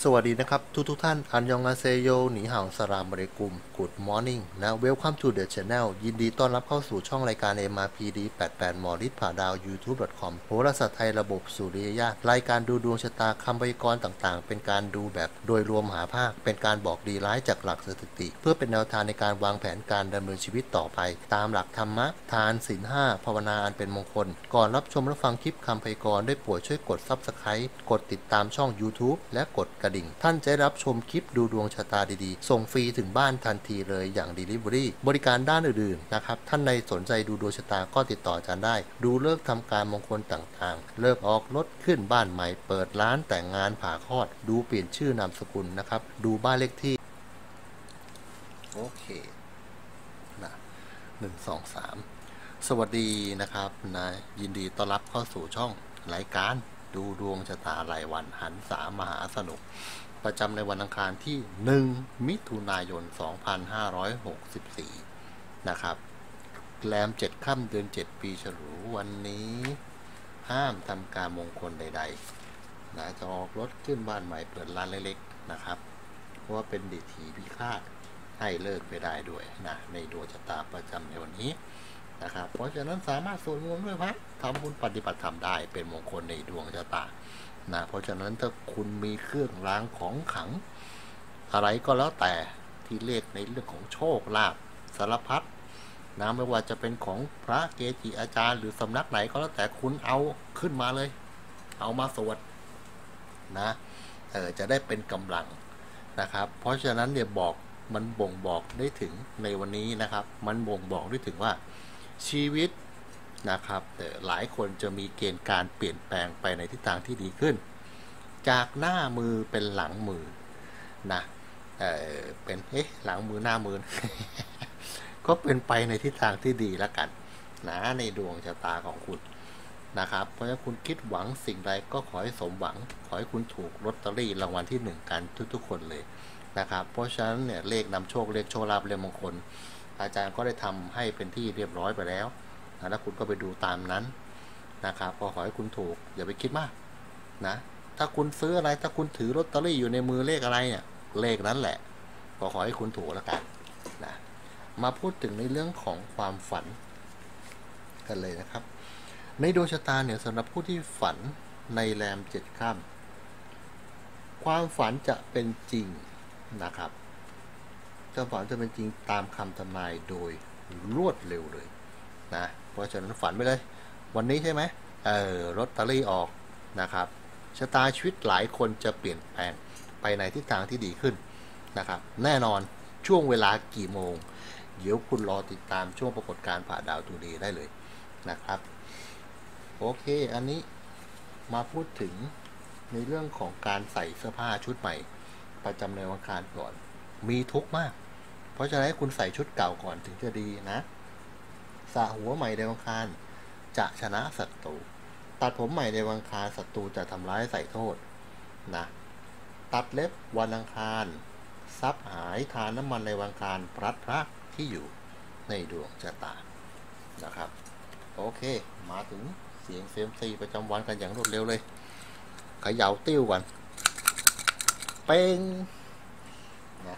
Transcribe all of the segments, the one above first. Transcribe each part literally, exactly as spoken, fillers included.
สวัสดีนะครับทุกทุกท่านอันยองอาเซโยหนีห่าวสลามอะลัยกุม Good morning นะ Welcome to the channel ยินดีต้อนรับเข้าสู่ช่องรายการ เอ็ม อาร์ พี ดี แปดสิบแปด หมอฤทธิ์ผ่าดาว ยูทูบ ดอท คอม โหราศาสตร์ไทยระบบสุริยญาณรายการดูดวงชะตาคำพยากรณ์ต่างๆเป็นการดูแบบโดยรวมหาภาคเป็นการบอกดีร้ายจากหลักสถิติเพื่อเป็นแนวทางในการวางแผนการดำเนินชีวิตต่อไปตามหลักธรรมะทานศีลห้าภาวนาอันเป็นมงคลก่อนรับชมและฟังคลิปคำพยากรณ์ได้โปรดช่วยกด ซับสไครบ์ กดติดตามช่อง ยูทูบ และกดกระดิ่งท่านจะรับชมคลิปดูดวงชะตาดีๆส่งฟรีถึงบ้านทันทีเลยอย่าง Delivery บริการด้านอื่นๆนะครับท่านใดสนใจดูดวงชะตาก็ติดต่ออาจารย์ได้ดูเลิกทำการมงคลต่างๆเลิกออกรถขึ้นบ้านใหม่เปิดร้านแต่งงานผ่าคลอดดูเปลี่ยนชื่อนามสกุลนะครับดูบ้านเลขที่โอเคนะหนึ่ง สอง สามสวัสดีนะครับนะยินดีต้อนรับเข้าสู่ช่องรายการดูดวงชะตารายวันหันษามหาสนุกประจำในวันอังคารที่หนึ่งมิถุนายนสองพันห้าร้อยหกสิบสี่นะครับแรมเจ็ดค่ำเดือนเจ็ดปีฉลูวันนี้ห้ามทำการมงคลใดๆนะจะออกรถขึ้นบ้านใหม่เปิดร้านเล็กๆนะครับเพราะว่าเป็นดิถีพิฆาตให้เลิกไปได้ด้วยนะในดวงชะตาประจำในวันนี้นะครับเพราะฉะนั้นสามารถสวดมนต์ด้วยพระทำบุญปฏิบัติธรรมได้เป็นมงคลในดวงชะตานะเพราะฉะนั้นถ้าคุณมีเครื่องรางของขลังอะไรก็แล้วแต่ที่เรียกในเรื่องของโชคลาภสารพัดนะไม่ว่าจะเป็นของพระเกจิอาจารย์หรือสำนักไหนก็แล้วแต่คุณเอาขึ้นมาเลยเอามาสวดนะเออจะได้เป็นกำลังนะครับเพราะฉะนั้นเนี่ยบอกมันบ่งบอกได้ถึงในวันนี้นะครับมันบ่งบอกได้ถึงว่าชีวิตนะครับแต่หลายคนจะมีเกณฑ์การเปลี่ยนแปลงไปในทิศทางที่ดีขึ้นจากหน้ามือเป็นหลังมือนะเออเป็นเอ๊ะหลังมือหน้ามือ ก็เป็นไปในทิศทางที่ดีแล้วกันนะในดวงชะตาของคุณนะครับเพราะฉะนั้นคุณคิดหวังสิ่งใดก็ขอให้สมหวังขอให้คุณถูกลอตเตอรี่รางวัลที่หนึ่งกันทุกๆคนเลยนะครับเพราะฉะนั้นเนี่ยเลขนำโชคเลขโชคลาภเลขมงคลอาจารย์ก็ได้ทำให้เป็นที่เรียบร้อยไปแล้วนะแล้วคุณก็ไปดูตามนั้นนะครับก็ขอให้คุณถูกอย่าไปคิดมากนะถ้าคุณซื้ออะไรถ้าคุณถือลอตเตอรี่อยู่ในมือเลขอะไรเนี่ยเลขนั้นแหละก็ขอให้คุณถูกแล้วกันนะมาพูดถึงในเรื่องของความฝันกันเลยนะครับในดวงชะตาเนี่ยสำหรับผู้ที่ฝันในแรมเจ็ดค่ำความฝันจะเป็นจริงนะครับความฝันจะเป็นจริงตามคำทำนายโดยรวดเร็วเลยนะเพราะฉะนั้นฝันไปเลยวันนี้ใช่ไหมเออลอตเตอรี่ออกนะครับชะตาชีวิตหลายคนจะเปลี่ยนแปลงไปในทิศทางที่ดีขึ้นนะครับแน่นอนช่วงเวลากี่โมงเดี๋ยวคุณรอติดตามช่วงปรากฏการณ์ผ่าดาวทูเดย์ได้เลยนะครับโอเคอันนี้มาพูดถึงในเรื่องของการใส่เสื้อผ้าชุดใหม่ประจำในวันอังคารก่อนมีทุกข์มากเพราะฉะนั้นคุณใส่ชุดเก่าก่อนถึงจะดีนะสระหัวใหม่ในวันอังคารจะชนะศัตรูตัดผมใหม่ในวันอังคารศัตรูจะทำร้ายใส่โทษนะตัดเล็บวันอังคารทรัพย์หายทานน้ำมันในวันอังคารพลัดพรากที่อยู่ในดวงชะตานะครับโอเคมาถึงเสียงเซียมซีประจำวันกันอย่างรวดเร็วเลยเขย่าติ้วกันเป้งนะ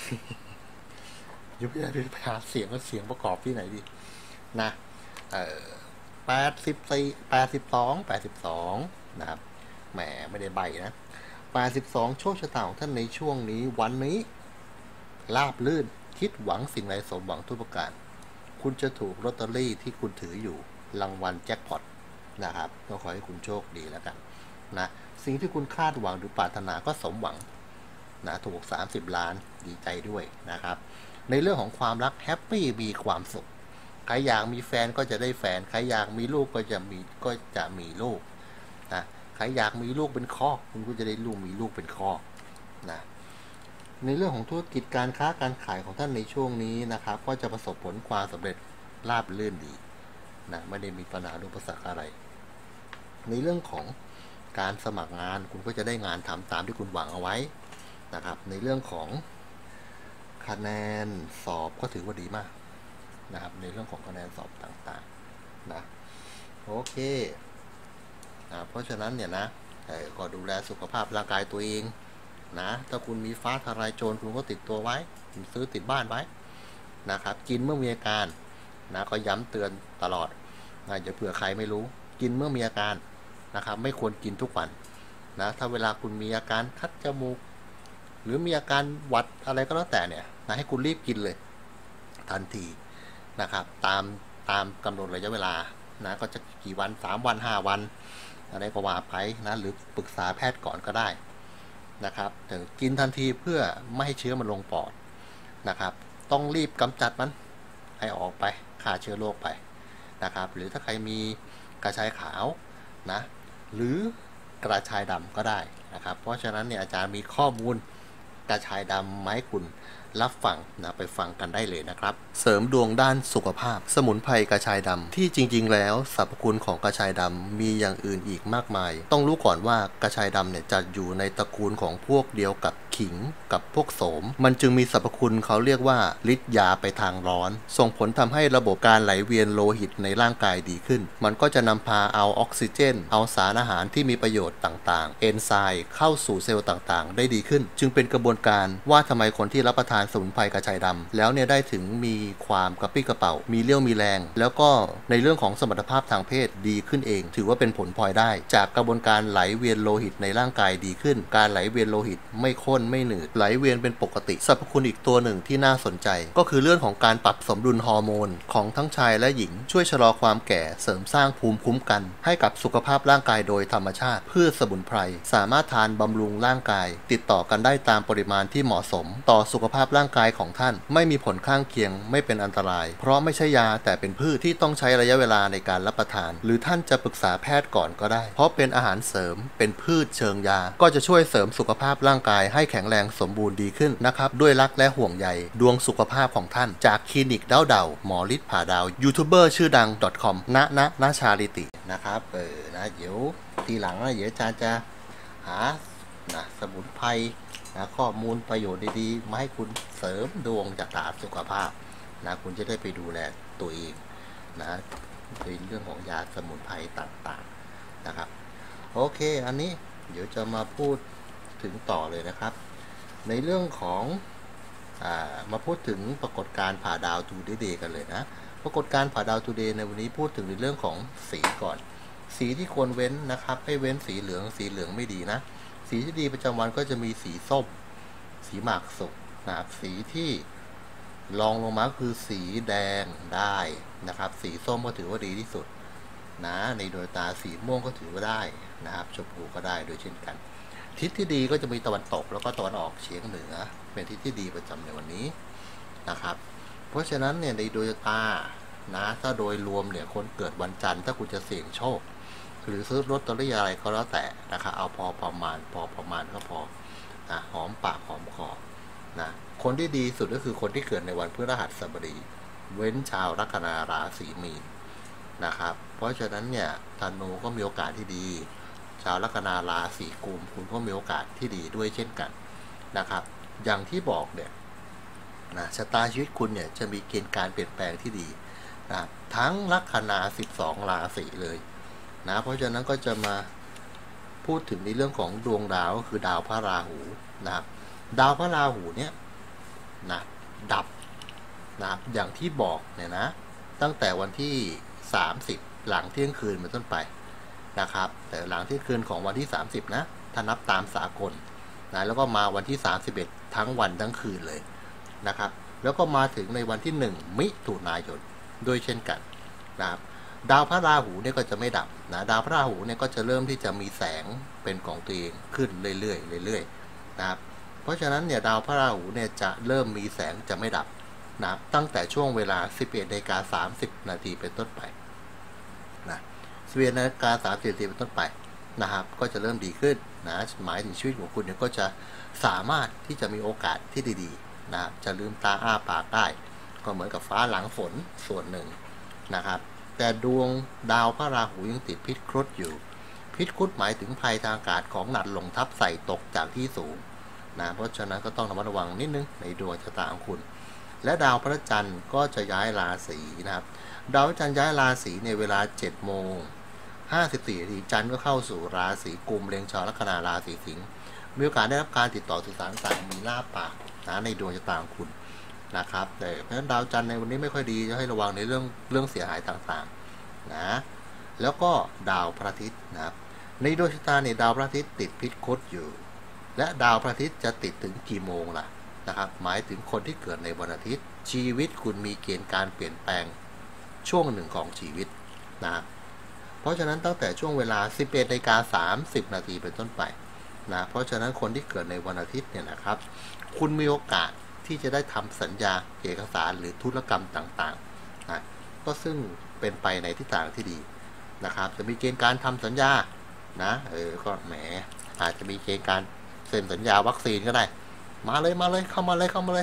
ยุบยับไปหาเสียงก็เสียงประกอบที่ไหนดีนะเอ่อแปดสิบสี่แปดสิบสองแปดสิบสองนะครับแหมไม่ได้ใบนะแปดสิบสองโชคชะตาของท่านในช่วงนี้วันนี้ราบลื่นคิดหวังสิ่งใดสมหวังทุกประการคุณจะถูกลอตเตอรี่ที่คุณถืออยู่รางวัลแจ็คพอตนะครับก็ขอให้คุณโชคดีแล้วกันนะสิ่งที่คุณคาดหวังหรือปรารถนาก็สมหวังนะถูกสามสิบล้านดีใจด้วยนะครับในเรื่องของความรักแฮปปี้มีความสุขใครอยากมีแฟนก็จะได้แฟนใครอยากมีลูกก็จะมีก็จะมีลูกนะใครอยากมีลูกเป็นครอบคุณก็จะได้ลูกมีลูกเป็นครอบนะในเรื่องของธุรกิจการค้าการขายของท่านในช่วงนี้นะครับก็จะประสบผลความสำเร็จราบรื่นดีนะไม่ได้มีปัญหาอุปสรรคอะไรในเรื่องของการสมัครงานคุณก็จะได้งานทำตามที่คุณหวังเอาไว้นะครับในเรื่องของคะแนนสอบก็ถือว่าดีมากนะครับในเรื่องของคะแนนสอบต่างๆนะโอเคนะเพราะฉะนั้นเนี่ยนะก็ดูแลสุขภาพร่างกายตัวเองนะถ้าคุณมีฟ้าทลายโจรคุณก็ติดตัวไว้ซื้อติดบ้านไว้นะครับกินเมื่อมีอาการนะก็ย้ำเตือนตลอดนะอย่าเผื่อใครไม่รู้กินเมื่อมีอาการนะครับไม่ควรกินทุกวันนะถ้าเวลาคุณมีอาการคัดจมูกหรือมีอาการหวัดอะไรก็แล้วแต่เนี่ยนะให้คุณรีบกินเลยทันทีนะครับตามตามกำหนดระยะเวลานะก็จะกี่วันสามวันห้าวันอะไรก็ว่าไปนะหรือปรึกษาแพทย์ก่อนก็ได้นะครับแต่กินทันทีเพื่อไม่ให้เชื้อมันลงปอดนะครับต้องรีบกำจัดมันให้ออกไปฆ่าเชื้อโรคไปนะครับหรือถ้าใครมีกระชายขาวนะหรือกระชายดำก็ได้นะครับเพราะฉะนั้นเนี่ยอาจารย์มีข้อมูลกระชายดำมาให้คุณรับฟังนะไปฟังกันได้เลยนะครับเสริมดวงด้านสุขภาพสมุนไพรกระชายดำที่จริงๆแล้วสรรพคุณของกระชายดำมีอย่างอื่นอีกมากมายต้องรู้ก่อนว่ากระชายดำเนี่ยจะอยู่ในตระกูลของพวกเดียวกับขิงกับพวกโสมมันจึงมีสรรพคุณเขาเรียกว่าฤทธิ์ยาไปทางร้อนส่งผลทำให้ระบบการไหลเวียนโลหิตในร่างกายดีขึ้นมันก็จะนำพาเอาออกซิเจนเอาสารอาหารที่มีประโยชน์ต่างๆเอนไซม์เข้าสู่เซลล์ต่างๆได้ดีขึ้นจึงเป็นกระบวนการว่าทำไมคนที่รับประทานสมุนไพรกระชายดำแล้วเนี่ยได้ถึงมีความกระปรี้กระเป๋ามีเรี่ยวมีแรงแล้วก็ในเรื่องของสมรรถภาพทางเพศดีขึ้นเองถือว่าเป็นผลพลอยได้จากกระบวนการไหลเวียนโลหิตในร่างกายดีขึ้นการไหลเวียนโลหิตไม่ข้นไม่หนืดไหลเวียนเป็นปกติสรรพคุณอีกตัวหนึ่งที่น่าสนใจก็คือเรื่องของการปรับสมดุลฮอร์โมนของทั้งชายและหญิงช่วยชะลอความแก่เสริมสร้างภูมิคุ้มกันให้กับสุขภาพร่างกายโดยธรรมชาติพืชสมุนไพรสามารถทานบำรุงร่างกายติดต่อกันได้ตามปริมาณที่เหมาะสมต่อสุขภาพร่างกายของท่านไม่มีผลข้างเคียงไม่เป็นอันตรายเพราะไม่ใช่ยาแต่เป็นพืชที่ต้องใช้ระยะเวลาในการรับประทานหรือท่านจะปรึกษาแพทย์ก่อนก็ได้เพราะเป็นอาหารเสริมเป็นพืชเชิงยาก็จะช่วยเสริมสุขภาพร่างกายให้แข็งแรงสมบูรณ์ดีขึ้นนะครับด้วยรักและห่วงใยดวงสุขภาพของท่านจากคลินิกดาวดาวหมอฤทธิ์ผาดาวยูทูบเบอร์ชื่อดัง .com ณณณชาลิตินะครับเออนะเดี๋ยวทีหลังนะเดี๋ยวอาจารย์จะหานะสมุนไพรนะข้อมูลประโยชน์ดีๆมาให้คุณเสริมดวงจากฐานสุขภาพนะคุณจะได้ไปดูแลตัวเองนะในเรื่องของยาสมุนไพรต่างๆนะครับโอเคอันนี้เดี๋ยวจะมาพูดถึงต่อเลยนะครับในเรื่องของอ่ามาพูดถึงปรากฏการณ์ผ่าดาวทูเดย์กันเลยนะปรากฏการณ์ผ่าดาวทูเดย์ในวันนี้พูดถึงในเรื่องของสีก่อนสีที่ควรเว้นนะครับให้เว้นสีเหลืองสีเหลืองไม่ดีนะสีที่ดีประจำวันก็จะมีสีส้มสีหมากสุกนะครับสีที่รองลงมาคือสีแดงได้นะครับสีส้มก็ถือว่าดีที่สุดนะในดวงตาสีม่วงก็ถือว่าได้นะครับชมพูก็ได้โดยเช่นกันทิศที่ดีก็จะมีตะวันตกแล้วก็ตะวันออกเฉียงเหนือเป็นทิศที่ดีประจำในวันนี้นะครับเพราะฉะนั้นเนี่ยในดวงตานะถ้าโดยรวมเนี่ยคนเกิดวันจันทร์ถ้าคุณจะเสี่ยงโชคหรือซื้อลอตเตอรี่อะไรก็แล้วแต่นะครับเอาพอประมาณพอประมาณก็พอนะหอมปากหอมคอนะคนที่ดีสุดก็คือคนที่เกิดในวันพฤหัสบดีเว้นชาวลัคนาราศีมีนนะครับเพราะฉะนั้นเนี่ยธนูก็มีโอกาสที่ดีชาวลัคนาราศีกุมคุณก็มีโอกาสที่ดีด้วยเช่นกันนะครับอย่างที่บอกเนี่ยนะชะตาชีวิตคุณเนี่ยจะมีเกณฑ์การเปลี่ยนแปลงที่ดีนะทั้งลัคนาสิบสองราศีเลยนะเพราะฉะนั้นก็จะมาพูดถึงในเรื่องของดวงดาวก็คือดาวพระราหูนะครับดาวพระราหูเนี่ยนะดับนะอย่างที่บอกเนี่ยนะตั้งแต่วันที่สามสิบหลังเที่ยงคืนเป็นต้นไปนะครับแต่หลังเที่ยงคืนของวันที่สามสิบนะถ้านับตามสากลนะแล้วก็มาวันที่สามสิบเอ็ดทั้งวันทั้งคืนเลยนะครับแล้วก็มาถึงในวันที่หนึ่งมิถุนายนด้วยเช่นกันนะครับดาวพระราหูเนี่ยก็จะไม่ดับนะดาวพระราหูเนี่ยก็จะเริ่มที่จะมีแสงเป็นของตัวเองขึ้นเรื่อยๆเรื่อยๆนะครับเพราะฉะนั้นเนี่ยดาวพระราหูเนี่ยจะเริ่มมีแสงจะไม่ดับนะตั้งแต่ช่วงเวลา สิบเอ็ดนาฬิกาสามสิบนาทีเป็นต้นไปนะสิบเอ็ดนาฬิกาสามสิบนาทีเป็นต้นไปนะครับก็จะเริ่มดีขึ้นนะหมายถึงชีวิตของคุณเนี่ยก็จะสามารถที่จะมีโอกาสที่ดีๆนะจะลืมตาอ้าปากได้ก็เหมือนกับฟ้าหลังฝนส่วนหนึ่งนะครับแต่ดวงดาวพระราหูยังติดพิษครุฑอยู่พิษครุฑหมายถึงภัยทางอากาศของหนักลงทับใส่ตกจากที่สูงนะเพราะฉะนั้นก็ต้องระมัดระวังนิดนึงในดวงชะตาของคุณและดาวพระจันทร์ก็จะย้ายราศีนะครับดาวพระจันทร์ย้ายราศีในเวลาเจ็ดโมงห้าสิบสี่นาทีจันทร์ก็เข้าสู่ราศีกุมเล็งชาวลัคนาราศีสิงห์มีโอกาสได้รับการติดต่อสื่อสารต่างมีลาภปากนะในดวงชะตาของคุณนะครับแต่เพราะฉะนั้นดาวจันทร์ในวันนี้ไม่ค่อยดีจะให้ระวังในเรื่องเรื่องเสียหายต่างๆนะแล้วก็ดาวพระอาทิตย์นะครับในดวงชะตาเนี่ยดาวพระอาทิตย์ติดพิษคดอยู่และดาวพระอาทิตย์จะติดถึงกี่โมงล่ะนะครับหมายถึงคนที่เกิดในวันอาทิตย์ชีวิตคุณมีเกณฑ์การเปลี่ยนแปลงช่วงหนึ่งของชีวิตนะเพราะฉะนั้นตั้งแต่ช่วงเวลา สิบเอ็ดนาฬิกาสามสิบ นาทีเป็นต้นไปนะเพราะฉะนั้นคนที่เกิดในวันอาทิตย์เนี่ยนะครับคุณมีโอกาสที่จะได้ทำสัญญาเอกสารหรือธุรกรรมต่างๆนะก็ซึ่งเป็นไปในทิศทางที่ดีนะครับจะมีเกณฑ์การทำสัญญานะเออก็แหมอาจจะมีเกณฑ์การเซ็นสัญญาวัคซีนก็ได้มาเลยมาเลยเข้ามาเลยเข้ามาเลย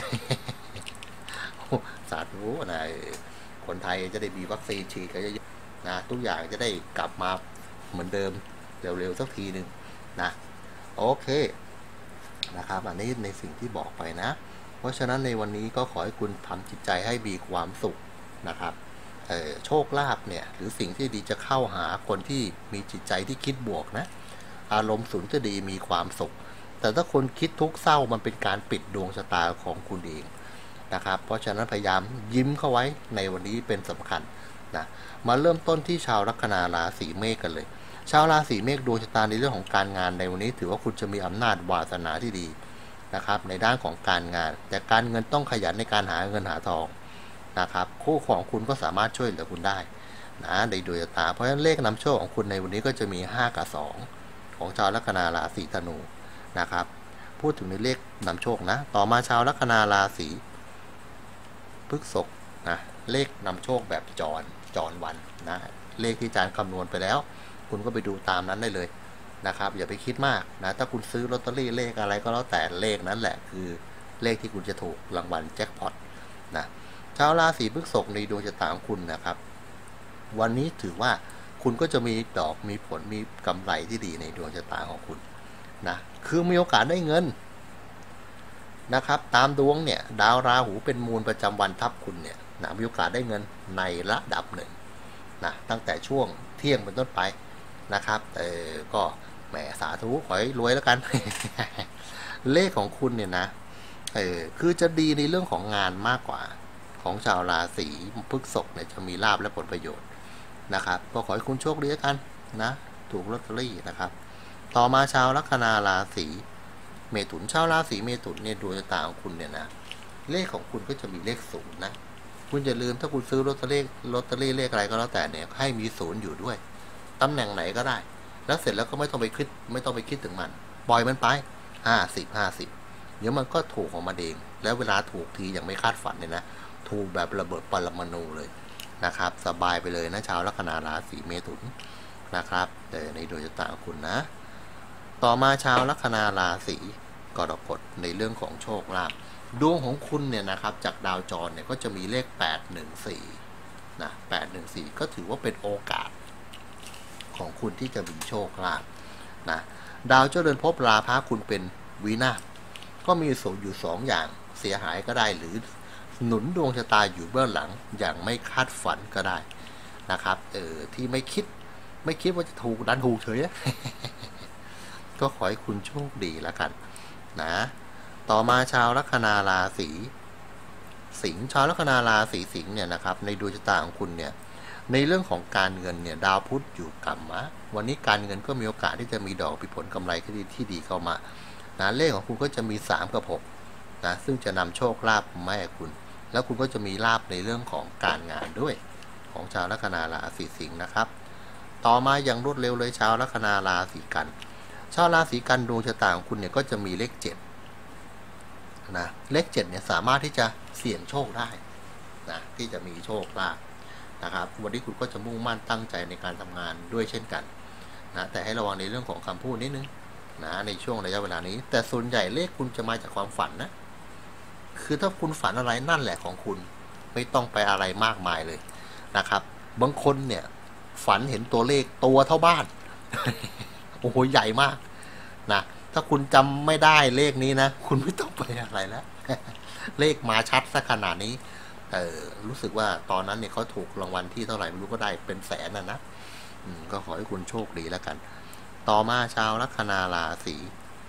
สาธุนะคนไทยจะได้มีวัคซีนฉีดกันเยอะๆนะทุกอย่างจะได้กลับมาเหมือนเดิมเร็วๆสักทีหนึ่งนะโอเคนะครับอันนี้ในสิ่งที่บอกไปนะเพราะฉะนั้นในวันนี้ก็ขอให้คุณทำจิตใจให้มีความสุขนะครับเอ่อโชคลาภเนี่ยหรือสิ่งที่ดีจะเข้าหาคนที่มีจิตใจที่คิดบวกนะอารมณ์สุนทรีมีความสุขแต่ถ้าคนคิดทุกข์เศร้ามันเป็นการปิดดวงชะตาของคุณเองนะครับเพราะฉะนั้นพยายามยิ้มเข้าไว้ในวันนี้เป็นสำคัญนะมาเริ่มต้นที่ชาวลัคนาราศีเมษกันเลยชาวราศีเมษดวงชะตาในเรื่องของการงานในวันนี้ถือว่าคุณจะมีอำนาจวาสนาที่ดีนะครับในด้านของการงานแต่การเงินต้องขยันในการหาเงินหาทองนะครับคู่ของคุณก็สามารถช่วยเหลือคุณได้นะในดวงชะตาเพราะฉะนั้นเลขนำโชคของคุณในวันนี้ก็จะมีห้ากับสองของชาวลัคนาราศีธนูนะครับพูดถึงในเลขนำโชคนะต่อมาชาวลัคนาราศีพฤษภนะเลขนำโชคแบบจรจรวันนะเลขที่อาจารย์คำนวณไปแล้วคุณก็ไปดูตามนั้นได้เลยนะครับอย่าไปคิดมากนะถ้าคุณซื้อลอตเตอรี่เลขอะไรก็แล้วแต่เลขนั้นแหละคือเลขที่คุณจะถูกรางวัลแจ็คพอตนะชาวราศีพฤษภในดวงชะตาของคุณนะครับวันนี้ถือว่าคุณก็จะมีดอกมีผลมีกำไรที่ดีในดวงชะตาของคุณนะคือมีโอกาสได้เงินนะครับตามดวงเนี่ยดาวราหูเป็นมูลประจำวันทับคุณเนี่ยนะมีโอกาสได้เงินในระดับหนึ่งนะตั้งแต่ช่วงเที่ยงเป็นต้นไปนะครับเออก็แหมสาธุขอให้รวยแล้วกัน เลขของคุณเนี่ยนะเออคือจะดีในเรื่องของงานมากกว่าของชาวราศีพฤษภเนี่ยจะมีลาภและผลประโยชน์นะครับก็ขอให้คุณโชคดีแล้วกันนะถูกลอตเตอรี่นะครับต่อมาชาวลัคนาราศีเมถุนชาวราศีเมถุนเนี่ยดวงชะตาของคุณเนี่ยนะเลขของคุณก็จะมีเลขศูนย์นะคุณอย่าลืมถ้าคุณซื้อลอตเตอรี่ลอตเตอรี่เลขอะไรก็แล้วแต่เนี่ยให้มีศูนย์อยู่ด้วยตำแหน่งไหนก็ได้แล้วเสร็จแล้วก็ไม่ต้องไปคิดไม่ต้องไปคิดถึงมันปล่อยมันไปห้าสิบห้าสิบเดี๋ยวมันก็ถูกของมันเองแล้วเวลาถูกทีอย่างไม่คาดฝันเนี่ยนะถูกแบบระเบิดปรมาณูเลยนะครับสบายไปเลยนะชาวลัคนาราศีเมถุนนะครับแต่ในดวงชะตาของคุณนะต่อมาชาวลัคนาราศีกรกฎในเรื่องของโชคลาภดวงของคุณเนี่ยนะครับจากดาวจรเนี่ยก็จะมีเลขแปดหนึ่งสี่นะแปดหนึ่งสี่ก็ถือว่าเป็นโอกาสของคุณที่จะมีโชคลาภนะดาวเจ้าเรือนภพราพะคุณเป็นวินาศก็มีส่วนอยู่สองอย่างเสียหายก็ได้หรือหนุนดวงชะตาอยู่เบื้องหลังอย่างไม่คาดฝันก็ได้นะครับเออที่ไม่คิดไม่คิดว่าจะถูกดันถูกเฉย ก็ขอให้คุณโชคดีแล้วกันนะต่อมาชาวลัคนาราศีสิงห์ชาวลัคนาราศีสิงห์เนี่ยนะครับในดวงชะตาของคุณเนี่ยในเรื่องของการเงินเนี่ยดาวพุธอยู่กรรมะวันนี้การเงินก็มีโอกาสที่จะมีดอกมีผลกำไรที่ดีที่ดีเข้ามานะเลขของคุณก็จะมีสามกับหกนะซึ่งจะนำโชคลาภมาให้คุณแล้วคุณก็จะมีลาภในเรื่องของการงานด้วยของชาวลัคนาราศีสิงห์นะครับต่อมาอย่างรวดเร็วเลยชาวลัคนาราศีกันชาวราศีกันดวงชะตาของคุณเนี่ยก็จะมีเลขเจ็ดนะเลขเจ็ดเนี่ยสามารถที่จะเสี่ยงโชคได้นะที่จะมีโชคลาภนะครับวันนี้คุณก็จะมุ่งมั่นตั้งใจในการทำงานด้วยเช่นกันนะแต่ให้ระวังในเรื่องของคำพูดนิดนึงนะในช่วงระยะเวลานี้แต่ส่วนใหญ่เลขคุณจะมาจากความฝันนะคือถ้าคุณฝันอะไรนั่นแหละของคุณไม่ต้องไปอะไรมากมายเลยนะครับบางคนเนี่ยฝันเห็นตัวเลขตัวเท่าบ้าน โอ้โหใหญ่มากนะถ้าคุณจำไม่ได้เลขนี้นะคุณไม่ต้องไปอะไรแล้ว เลขมาชัดซะขนาดนี้เออรู้สึกว่าตอนนั้นเนี่ยเขาถูกรางวัลที่เท่าไหร่ไม่รู้ก็ได้เป็นแสนนะนะก็ขอให้คุณโชคดีแล้วกันต่อมาชาวลัคนาราศี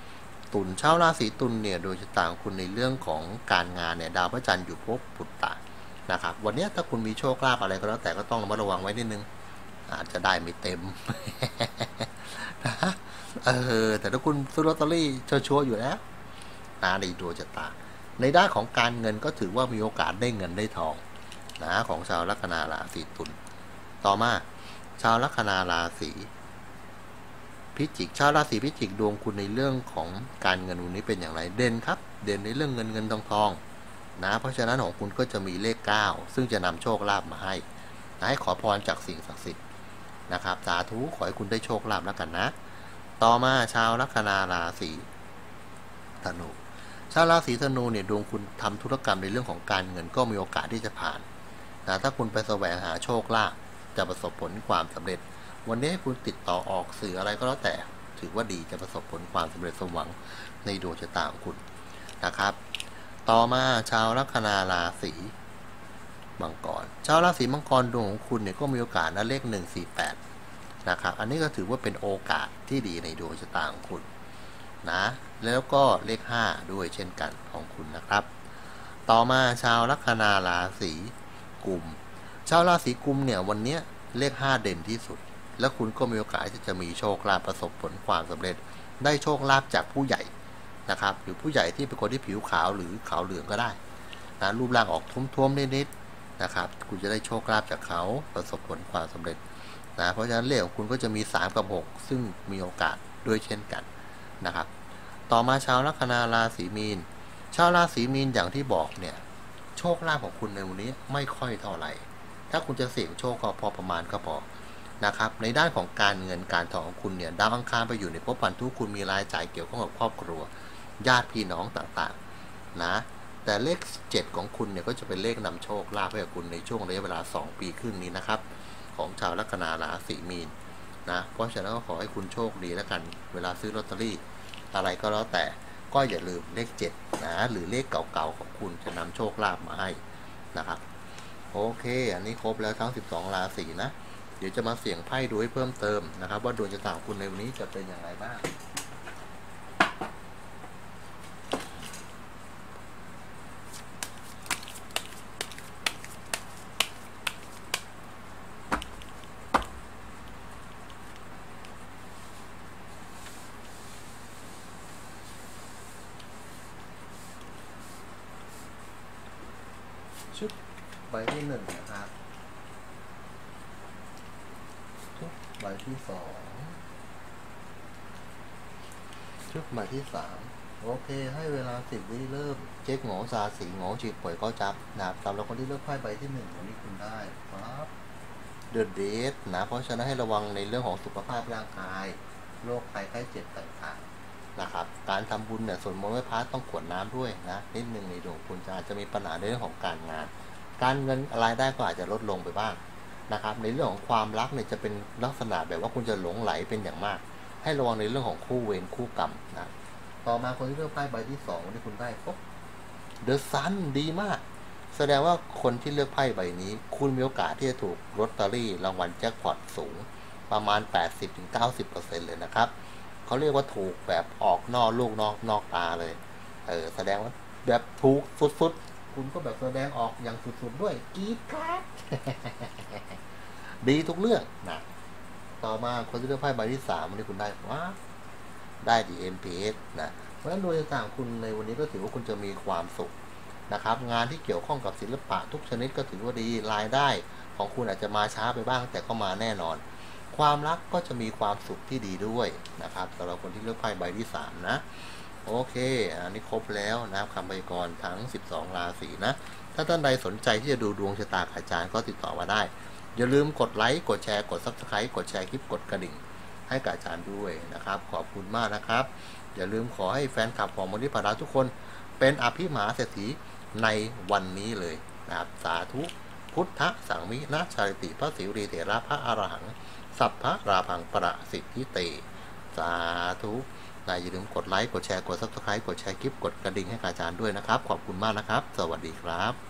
ตุลชาวราศีตุลเนี่ยโดยชะตาของคุณในเรื่องของการงานเนี่ยดาวพระจันทร์อยู่ภพปุตตะนะครับวันนี้ถ้าคุณมีโชคลาภอะไรก็แล้วแต่ก็ต้องระมัดระวังไว้นิดนึงอาจจะได้ไม่เต็ม นะเออแต่ถ้าคุณซื้อลอตเตอรี่ชัวร์ๆอยู่แล้วนะในดวงชะตาในด้านของการเงินก็ถือว่ามีโอกาสได้เงินได้ทองนะของชาวลัคนาราศีตุลต่อมาชาวลัคนาราศีพิจิกชาวราศีพิจิกดวงคุณในเรื่องของการเงินวันนี้เป็นอย่างไรเด่นครับเด่นในเรื่องเงินเงินทองทองนะเพราะฉะนั้นของคุณก็จะมีเลขเก้าซึ่งจะนำโชคลาภมาให้นะให้ขอพรจากสิ่งศักดิ์สิทธิ์นะครับสาธุขอให้คุณได้โชคลาภแล้วกันนะต่อมาชาวลัคนาราศีธนูชาวราศีธนูเนี่ยดวงคุณทำธุรกรรมในเรื่องของการเงินก็มีโอกาสที่จะผ่านนะถ้าคุณไปแสวงหาโชคลาภจะประสบผลความสำเร็จวันนี้ให้คุณติดต่อออกสื่ออะไรก็แล้วแต่ถือว่าดีจะประสบผลความสำเร็จสมหวังในดวงชะตาของคุณนะครับต่อมาชาวลัคนาราศีมังกรชาวราศีมังกรดวงของคุณเนี่ยก็มีโอกาสนะเลขหนึ่งสี่แปดนะครับอันนี้ก็ถือว่าเป็นโอกาสที่ดีในดวงชะตาของคุณนะแล้วก็เลขห้าด้วยเช่นกันของคุณนะครับต่อมาชาวลัคนาราศีกุมชาวราศีกุมเนี่ยวันนี้เลขห้าเด่นที่สุดแล้วคุณก็มีโอกาสที่จะมีโชคลาภประสบผลความสำเร็จได้โชคลาภจากผู้ใหญ่นะครับหรือผู้ใหญ่ที่เป็นคนที่ผิวขาวหรือขาวเหลืองก็ได้นะรูปร่างออกท้วมๆนิดๆนะครับคุณจะได้โชคลาภจากเขาประสบผลความสำเร็จนะเพราะฉะนั้นเลขของคุณก็จะมีสามกับหกซึ่งมีโอกาสด้วยเช่นกันนะครับต่อมาชาวลัคนาราศีมีนชาวราศีมีนอย่างที่บอกเนี่ยโชคลาภของคุณในวันนี้ไม่ค่อยเท่าไหร่ถ้าคุณจะเสี่ยงโชคก็พอประมาณก็พอนะครับในด้านของการเงินการทองของคุณเนี่ยดาวอังคารไปอยู่ในภพพันธุคุณมีรายจ่ายเกี่ยวข้องกับครอบครัวญาติพี่น้องต่างๆนะแต่เลขเจ็ดของคุณเนี่ยก็จะเป็นเลขนำโชคลาภให้กับคุณในช่วงระยะเวลาสองปีครึ่งนี้นะครับของชาวลัคนาราศีมีนนะเพราะฉะนั้นก็ขอให้คุณโชคดีแล้วกันเวลาซื้อลอตเตอรี่อะไรก็แล้วแต่ก็อย่าลืมเลขเจ็ดนะหรือเลขเก่าๆของคุณจะนำโชคลาภมาให้นะครับโอเคอันนี้ครบแล้วทั้งสิบสองราศีนะเดี๋ยวจะมาเสี่ยงไพ่ดูให้เพิ่มเติมนะครับว่าดวงชะตาของคุณในวันนี้จะเป็นอย่างไรบ้างชุดใบที่หนึ่งนะครับชุดใบที่สองชุดใบที่สามโอเคให้เวลาสิบวิเริ่มเช็คหงอซาสีหงอฉีดป่วยก็จับนะครับสำหรับคนที่เลือกไพ่ใบที่หนึ่งวันนี้คุณได้ครับเดอะเดทนะเพราะฉะนั้นให้ระวังในเรื่องของสุขภาพร่างกายโรคภัยไข้เจ็บต่างๆนะครับการทำบุญเนี่ยส่วนมนต์ไหว้พระต้องกรวดน้ำด้วยนะนิดนึงในดวงคุณจะอาจจะมีปัญหาในเรื่องของการงานการเงินรายได้ก็อาจจะลดลงไปบ้างนะครับในเรื่องของความรักเนี่ยจะเป็นลักษณะแบบว่าคุณจะหลงไหลเป็นอย่างมากให้ระวังในเรื่องของคู่เวรคู่กรรมนะต่อมาคนที่เลือกไพ่ใบที่สองวันนี้คุณได้ปุ๊บเดอะซันดีมากแสดงว่าคนที่เลือกไพ่ใบนี้คุณมีโอกาสที่จะถูกลอตเตอรี่รางวัลแจ็คพอตสูงประมาณ แปดสิบถึงเก้าสิบเปอร์เซ็นต์ เลยนะครับเขาเรียกว่าถูกแบบออกนอกลูกนอกนอกตาเลยเออแสดงว่าแบบถูกสุดๆคุณก็แบบแสดงออกอย่างสุดๆด้วยกรี๊ดกราด ดีทุกเรื่องนะต่อมาคนที่เลือกไพ่ใบที่สามวันนี้คุณได้ว่าได้ ดี เอ็ม พี เอส นะเพราะฉะนั้นโดยต่างคุณในวันนี้ก็ถือว่าคุณจะมีความสุขนะครับงานที่เกี่ยวข้องกับศิลปะทุกชนิดก็ถือว่าดีรายได้ของคุณอาจจะมาช้าไปบ้างแต่ก็มาแน่นอนความรักก็จะมีความสุขที่ดีด้วยนะครับสำหรับคนที่เลือกไพ่ใบที่สามนะโอเคอันนี้ครบแล้วนะครับคำพยากรณ์ทั้งสิบสองราศีนะถ้าท่านใดสนใจที่จะดูดวงชะตาอาจารย์ก็ติดต่อมาได้อย่าลืมกดไลค์กดแชร์กด ซับสไครบ์ กดแชร์คลิปกดกระดิ่งให้กับอาจารย์ด้วยนะครับขอบคุณมากนะครับอย่าลืมขอให้แฟนคลับของมนทิพาราทุกคนเป็นอภิมหาเศรษฐีในวันนี้เลยนะครับสาธุพุทธสังมินะชาริติพระสิวรีเถระพระอรหังสัพพะราพังประสิทธิเตสาธุอย่าลืมกดไลค์กดแชร์กด ซับสไครบ์ กดแชร์คลิปกดกระดิ่งให้กับอาจารย์ด้วยนะครับขอบคุณมากนะครับสวัสดีครับ